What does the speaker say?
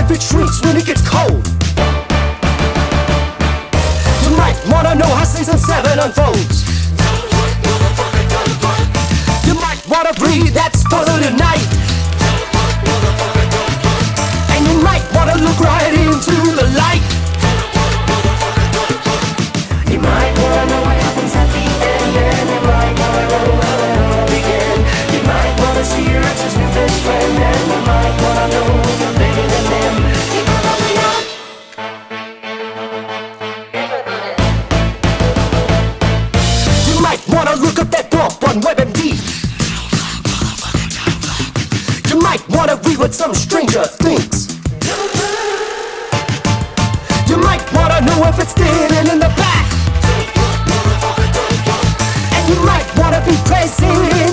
if it shrinks when it gets cold. You might wanna know how season 7 unfolds. You might wanna breathe that spoiler tonight. And you might wanna look right into the light. You might wanna know what happens at the end, and you might wanna know how it all began. You might wanna see your ex's new best friend, and you might wanna know if you're better than them. You probably know. You might wanna look up that bump on WebMD. You might wanna read what some stranger thinks. You might wanna know if it's standing in the back. And you might wanna be crazy